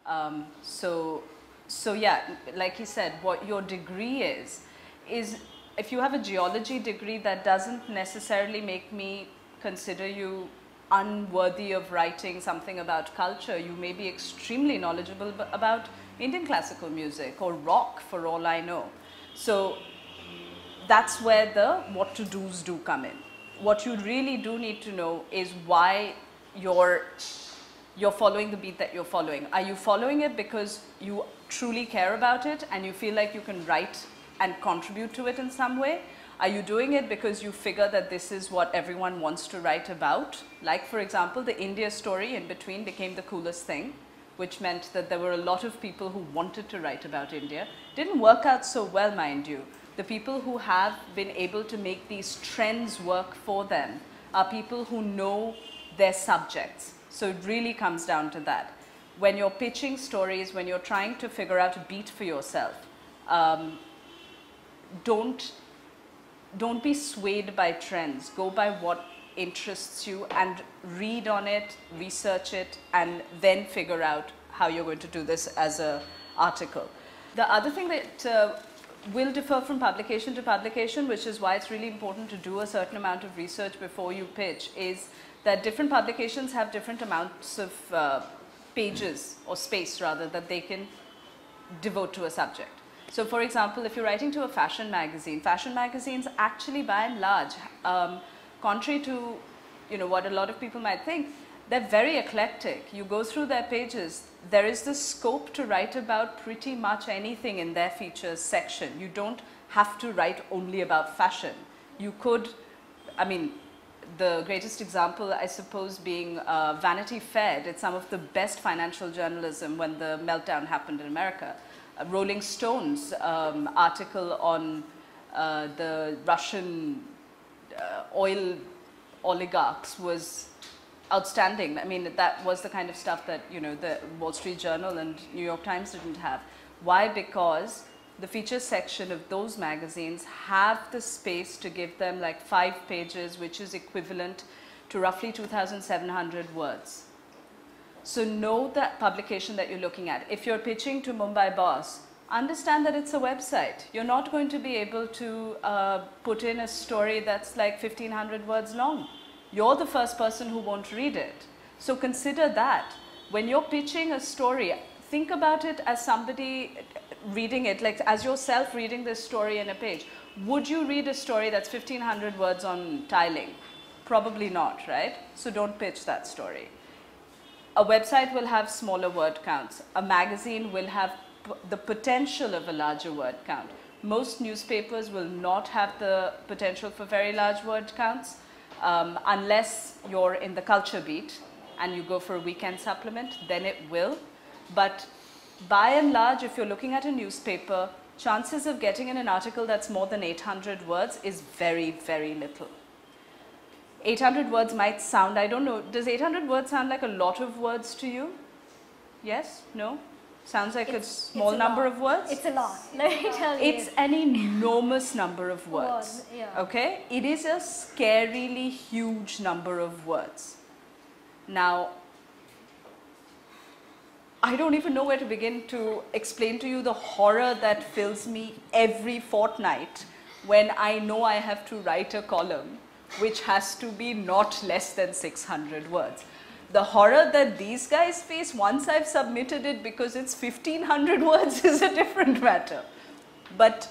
So yeah, like he said, what your degree is if you have a geology degree, that doesn't necessarily make me consider you unworthy of writing something about culture. You may be extremely knowledgeable about Indian classical music or rock, for all I know. So that's where the what to do's do come in. What you really do need to know is why you're following the beat that you're following. Are you following it because you truly care about it and you feel like you can write and contribute to it in some way? Are you doing it because you figure that this is what everyone wants to write about? Like, for example, the India story in between became the coolest thing, which meant that there were a lot of people who wanted to write about India. Didn't work out so well, mind you. The people who have been able to make these trends work for them are people who know their subjects. So it really comes down to that. When you're pitching stories, when you're trying to figure out a beat for yourself, don't be swayed by trends. Go by what interests you and read on it, research it, and then figure out how you're going to do this as an article. The other thing that will differ from publication to publication, which is why it's really important to do a certain amount of research before you pitch, is that different publications have different amounts of pages, or space rather, that they can devote to a subject. So for example, if you're writing to a fashion magazines actually by and large, contrary to what a lot of people might think, they're very eclectic. You go through their pages, there is the scope to write about pretty much anything in their features section. You don't have to write only about fashion. You could, the greatest example, I suppose, being Vanity Fair did some of the best financial journalism when the meltdown happened in America. Rolling Stone's article on the Russian oil oligarchs was outstanding. That was the kind of stuff that the Wall Street Journal and New York Times didn't have. Why? Because the feature section of those magazines have the space to give them like 5 pages, which is equivalent to roughly 2,700 words. So know the publication that you're looking at. If you're pitching to Mumbai Boss, understand that it's a website. You're not going to be able to put in a story that's like 1,500 words long. You're the first person who won't read it. So consider that. When you're pitching a story, think about it as somebody reading it, like as yourself reading this story in a page. Would you read a story that's 1,500 words on tiling? Probably not, right? So don't pitch that story. A website will have smaller word counts. A magazine will have the potential of a larger word count. Most newspapers will not have the potential for very large word counts unless you're in the culture beat and you go for a weekend supplement, then it will. But by and large, if you're looking at a newspaper, chances of getting in an article that's more than 800 words is very, very little. 800 words might sound, I don't know, does 800 words sound like a lot of words to you? Yes? No? Sounds like a small number of words? It's a lot. Let me tell you. It's an enormous number of words. Yeah. Okay? It is a scarily huge number of words. Now, I don't even know where to begin to explain to you the horror that fills me every fortnight when I know I have to write a column which has to be not less than 600 words. The horror that these guys face once I've submitted it because it's 1,500 words is a different matter. But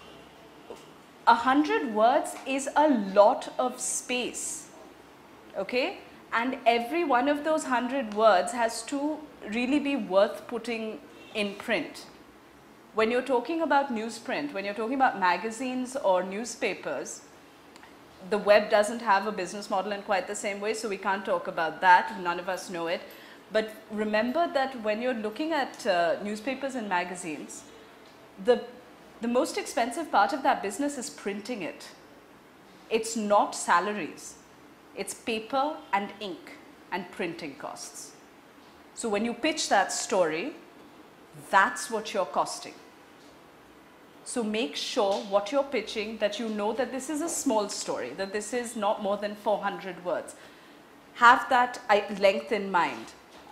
100 words is a lot of space, okay? And every one of those 100 words has to really be worth putting in print. When you're talking about newsprint, when you're talking about magazines or newspapers, the web doesn't have a business model in quite the same way, so we can't talk about that. None of us know it. But remember that when you're looking at newspapers and magazines, the most expensive part of that business is printing it. It's not salaries. It's paper and ink and printing costs. So when you pitch that story, that's what you're costing. So make sure what you're pitching, that you know that this is a small story, that this is not more than 400 words. Have that length in mind.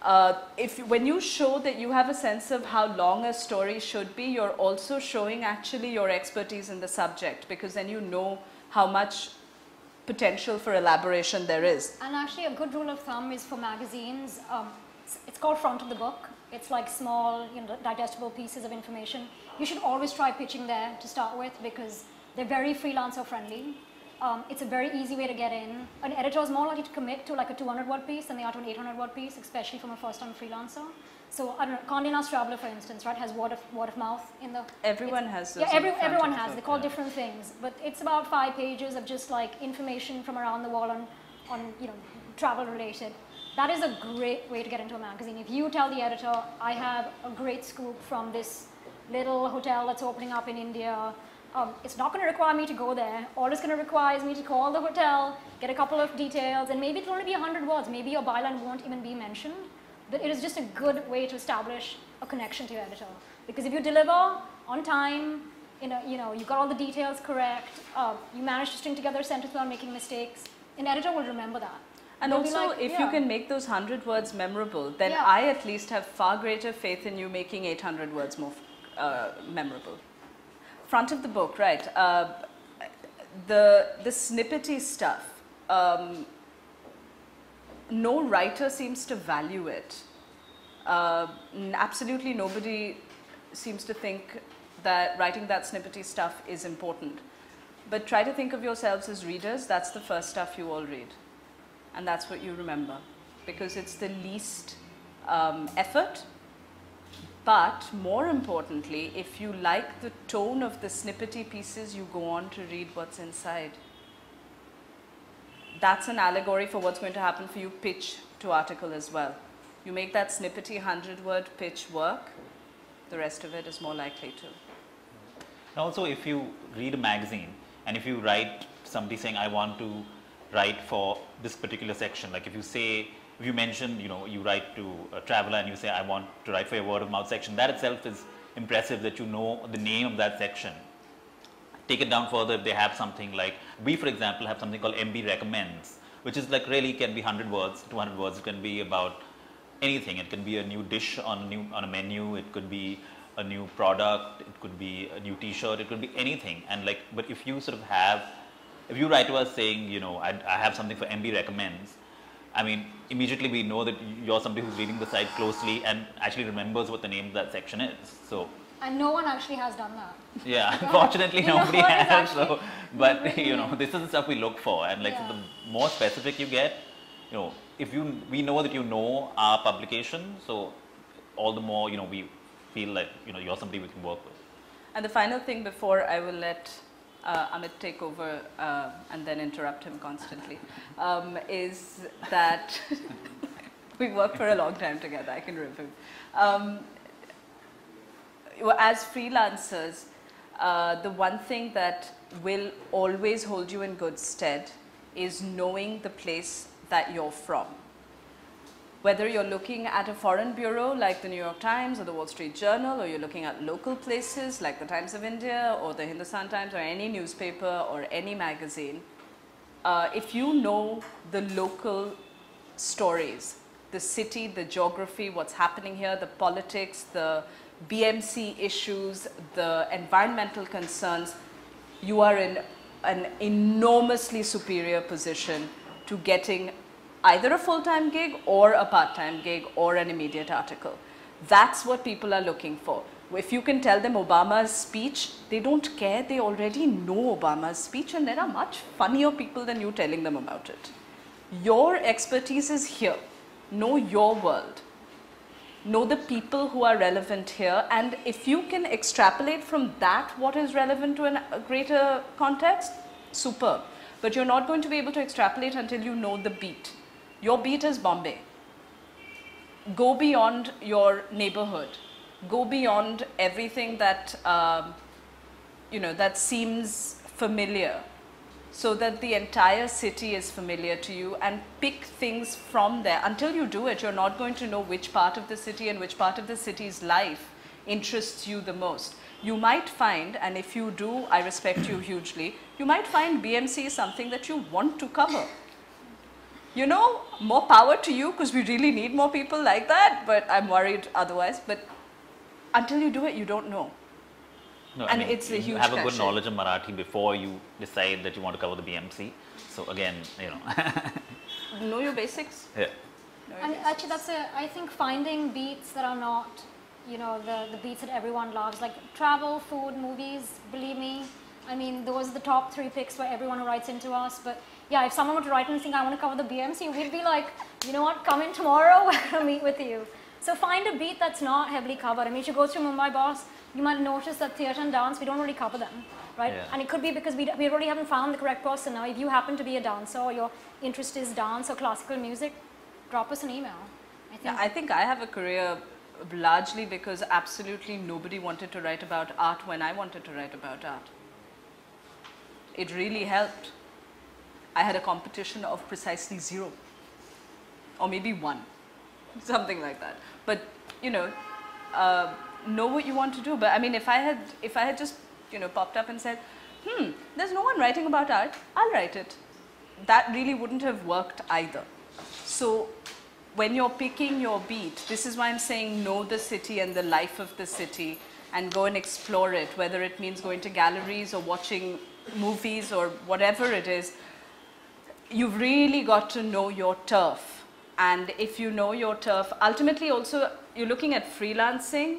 when you show that you have a sense of how long a story should be, you're also showing actually your expertise in the subject, because then you know how much potential for elaboration there is. And actually a good rule of thumb is for magazines, it's called front of the book. It's like small, digestible pieces of information. You should always try pitching there to start with, because they're very freelancer friendly. It's a very easy way to get in. An editor is more likely to commit to like a 200-word piece than they are to an 800-word piece, especially from a first-time freelancer. So I don't know, Condé Nast Traveler, for instance, right, has word of mouth in the. Everyone has those. Yeah, everyone has. They call different things, but it's about 5 pages of just like information from around the world on travel related. That is a great way to get into a magazine. If you tell the editor, I have a great scoop from this little hotel that's opening up in India. It's not going to require me to go there. All it's going to require is me to call the hotel, get a couple of details, and maybe it'll only be 100 words. Maybe your byline won't even be mentioned. But it is just a good way to establish a connection to your editor. Because if you deliver on time, you got all the details correct, you manage to string together a sentence without making mistakes, an editor will remember that. And they'll also, like, if you can make those 100 words memorable, then Yeah. I at least have far greater faith in you making 800 words more memorable. Front of the book, right. The snippety stuff, no writer seems to value it. Absolutely nobody seems to think that writing that snippety stuff is important. But try to think of yourselves as readers. That's the first stuff you all read. And that's what you remember. Because it's the least effort. But more importantly, if you like the tone of the snippety pieces, you go on to read what's inside. That's an allegory for what's going to happen for you pitch to article as well. You make that snippety 100-word pitch work, the rest of it is more likely to. And also, if you read a magazine and if you write somebody saying, I want to write for this particular section, like if you mention, you write to a traveler and you say, I want to write for your word of mouth section, that itself is impressive that you know the name of that section. Take it down further if they have something like, we for example have something called MB Recommends, which is like really can be 100 words, 200 words, it can be about anything. It can be a new dish on a menu, it could be a new product, it could be a new t-shirt, it could be anything. And like, but if you sort of if you write to us saying, I have something for MB Recommends, I mean, immediately we know that you're somebody who's reading the site closely and actually remembers what the name of that section is. So. And no one actually has done that. Yeah, unfortunately nobody has. So, but this is the stuff we look for, and like the more specific you get, we know that you know our publication, so all the more we feel like you're somebody we can work with. And the final thing before I will let Amit take over and then interrupt him constantly, is that we worked for a long time together, I can rip him. As freelancers, the one thing that will always hold you in good stead is knowing the place that you're from. Whether you're looking at a foreign bureau like the New York Times or the Wall Street Journal, or you're looking at local places like the Times of India or the Hindustan Times or any newspaper or any magazine, if you know the local stories, the city, the geography, what's happening here, the politics, the BMC issues, the environmental concerns, you are in an enormously superior position to getting either a full-time gig or a part-time gig or an immediate article. That's what people are looking for. If you can tell them Obama's speech, they don't care, they already know Obama's speech, and there are much funnier people than you telling them about it. Your expertise is here. Know your world. Know the people who are relevant here, and if you can extrapolate from that what is relevant to a greater context, superb. But you're not going to be able to extrapolate until you know the beat. Your beat is Bombay. Go beyond your neighborhood. Go beyond everything that, that seems familiar, so that the entire city is familiar to you, and pick things from there. Until you do it, you're not going to know which part of the city and which part of the city's life interests you the most. You might find, and if you do, I respect you hugely, you might find BMC is something that you want to cover. you know, more power to you because we really need more people like that, but I'm worried otherwise. But until you do it, you don't know. No, And I mean, it's a you huge have a good pressure. knowledge of Marathi before you decide that you want to cover the BMC. So again, you know, Know your basics. yeah. Know your And basics. actually, I think finding beats that are not, you know, the beats that everyone loves, like travel, food, movies, believe me, I mean, those are the top 3 picks for everyone who writes into us. But yeah, if someone were to write and think, I want to cover the BMC, we'd be like, you know what, come in tomorrow, we're going to meet with you. So find a beat that's not heavily covered. I mean, if you go through Mumbai Boss, you might notice that theatre and dance, we don't really cover them, right? Yeah. And it could be because we already haven't found the correct person. Now, if you happen to be a dancer or your interest is dance or classical music, drop us an email. Yeah, I think I have a career largely because absolutely nobody wanted to write about art when I wanted to write about art. It really helped. I had a competition of precisely 0 or maybe 1, something like that. But you know what you want to do. But I mean, if I had just, you know, popped up and said, there's no one writing about art, I'll write it, that really wouldn't have worked either. So when you're picking your beat, this is why I'm saying know the city and the life of the city and go and explore it, whether it means going to galleries or watching movies or whatever it is. You've really got to know your turf. And if you know your turf, ultimately also you're looking at freelancing.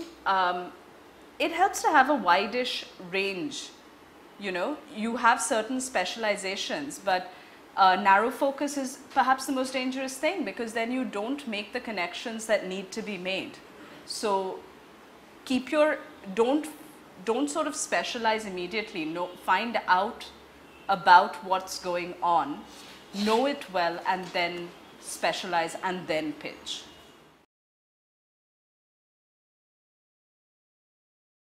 It helps to have a wide-ish range. You know, you have certain specializations, but narrow focus is perhaps the most dangerous thing because then you don't make the connections that need to be made. So keep your, don't sort of specialize immediately. No, find out about what's going on, know it well, and then specialize and then pitch.